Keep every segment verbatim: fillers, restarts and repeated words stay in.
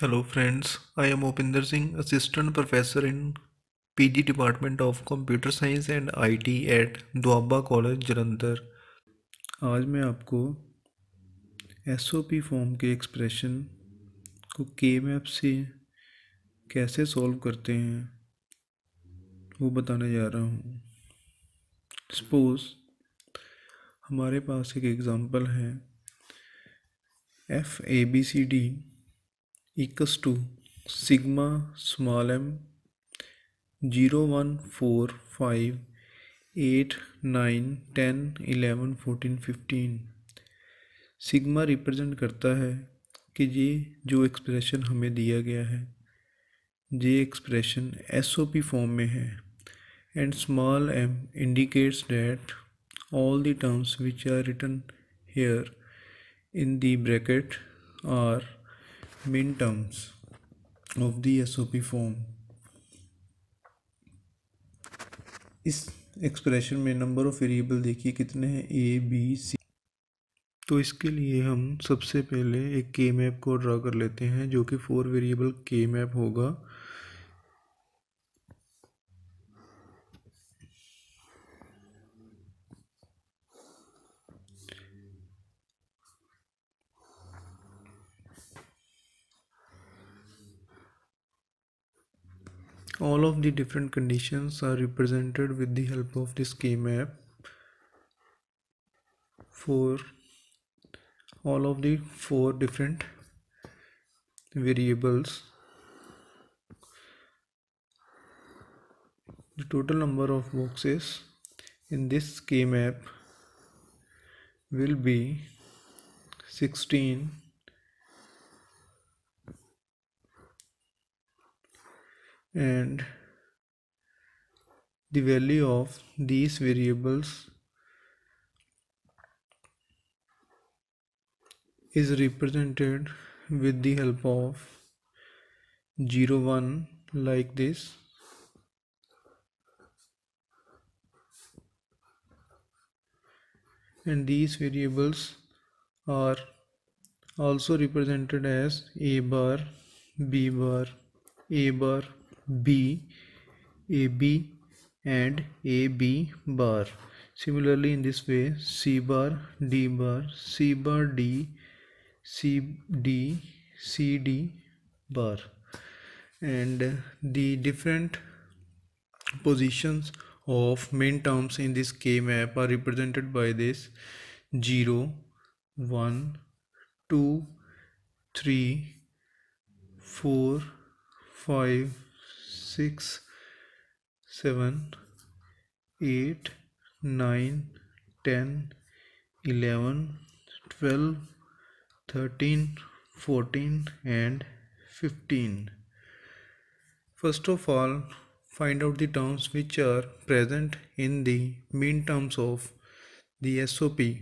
Hello friends, I am Upinder Singh, Assistant Professor in P G Department of Computer Science and I T at Doaba College, Jalandhar. आज मैं आपको S O P form के expression को के map से कैसे solve करते हैं वो बताने जा रहा हूँ। सपोज हमारे पास एक एग्ज़ाम्पल है F A B C D equals to sigma small M zero one four five eight nine ten eleven fourteen fifteen. Sigma represent करता है कि ये जो एक्सप्रेशन हमें दिया गया है ये expression S O P form में है and small m indicates that all the terms which are written here in the bracket are min terms of the S O P form. इस एक्सप्रेशन में number of variable देखिए कितने हैं ए B सी। तो इसके लिए हम सबसे पहले एक के मैप को ड्रा कर लेते हैं जो कि फोर वेरिएबल के मैप होगा। All of the different conditions are represented with the help of this K map for all of the four different variables. The total number of boxes in this K map will be sixteen, and the value of these variables is represented with the help of zero one like this, and these variables are also represented as a bar, b bar, a bar, b, ab, and ab bar. Similarly, in this way, c bar, d bar, c bar, d, c d, c d bar, and the different positions of main terms in this K map are represented by this zero, one, two, three, four, five, six, seven, eight, nine, ten, eleven, twelve, thirteen, fourteen, and fifteen. First of all, find out the terms which are present in the mean terms of the S O P.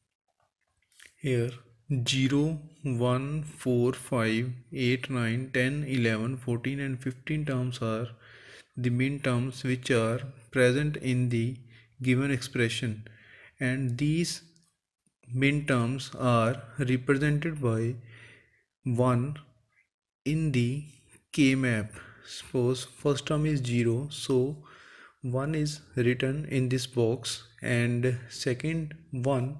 Here zero, one, four, five, eight, nine, ten, eleven, fourteen, and fifteen terms are the mean terms which are present in the given expression, and these mean terms are represented by one in the K map. Suppose first term is zero, so one is written in this box, and second one,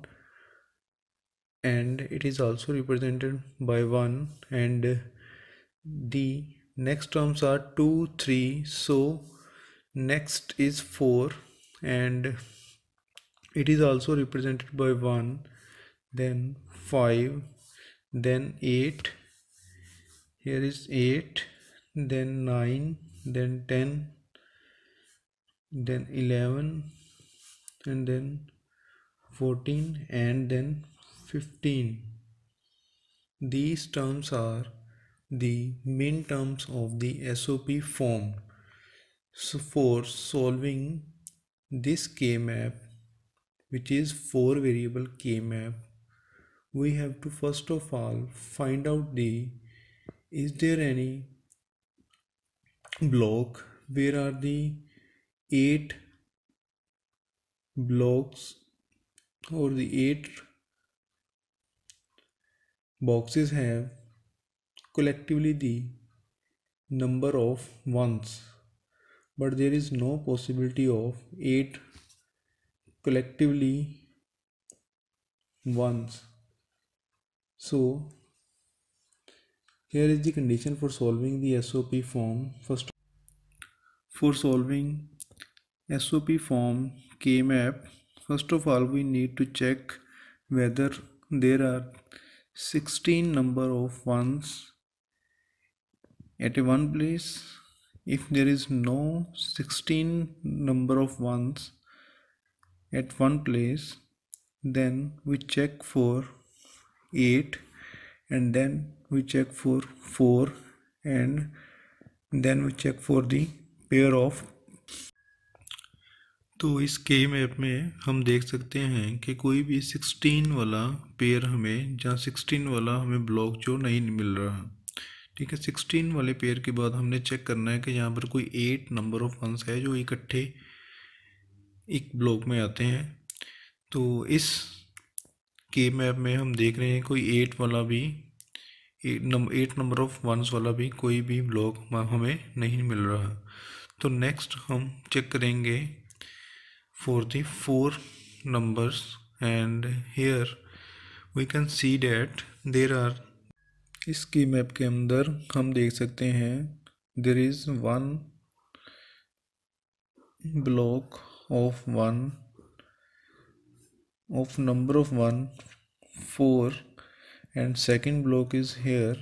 and it is also represented by one, and the next terms are two, three, so next is four, and it is also represented by one, then five, then eight, here is eight, then nine, then ten, then eleven, and then fourteen, and then fifteen. These terms are the main terms of the S O P form. So for solving this K map, which is four variable K map, we have to first of all find out the is there any block where are the eight blocks or the eight boxes have collectively the number of ones, but there is no possibility of eight collectively ones. So here is the condition for solving the S O P form. First, for solving S O P form K-map, first of all we need to check whether there are sixteen number of ones at a one place. If there is no sixteen number of ones at one place, then we check for eight, and then we check for four, and then we check for the pair of. तो इस के map में हम देख सकते हैं कि कोई भी सिक्सटीन वाला पेयर हमें, जहाँ सिक्सटीन वाला हमें ब्लॉक जो नहीं मिल रहा, ठीक है। सिक्सटीन वाले पेयर के बाद हमने चेक करना है कि यहाँ पर कोई एट नंबर ऑफ वंस है जो इकट्ठे एक ब्लॉक में आते हैं। तो इस के मैप में हम देख रहे हैं कोई एट वाला भी, एट नंबर ऑफ वंस वाला भी कोई भी ब्लॉक हमें नहीं मिल रहा। तो नेक्स्ट हम चेक करेंगे for the four numbers, and here we can see that there are, इस की मैप के अंदर हम देख सकते हैं there is one block of one of number of one four, and second block is here,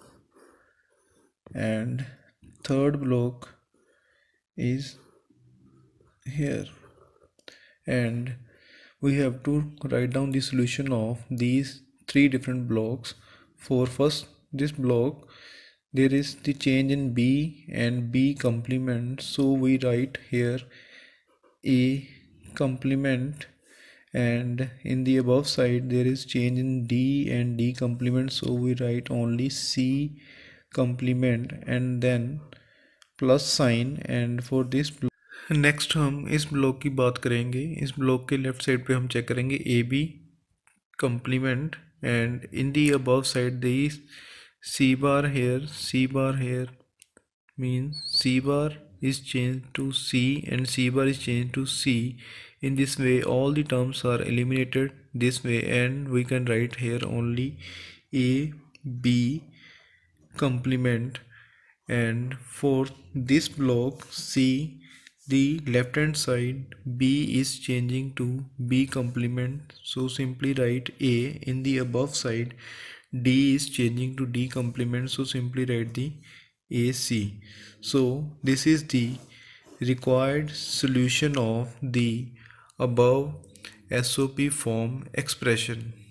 and third block is here, and we have to write down the solution of these three different blocks. For first this block, there is the change in B and B complement, so we write here A complement, and in the above side there is change in D and D complement, so we write only C complement and then plus sign. And for this block, next हम इस block की बात करेंगे। इस block के left side पे हम check करेंगे A B complement, and in the above side there is C bar here, C bar here, means C bar is changed to C and C bar is changed to C. In this way all the terms are eliminated this way, and we can write here only A B complement. And for this block C, the left hand side B is changing to B complement, so simply write A. In the above side D is changing to D complement, so simply write the A C. So this is the required solution of the above S O P form expression.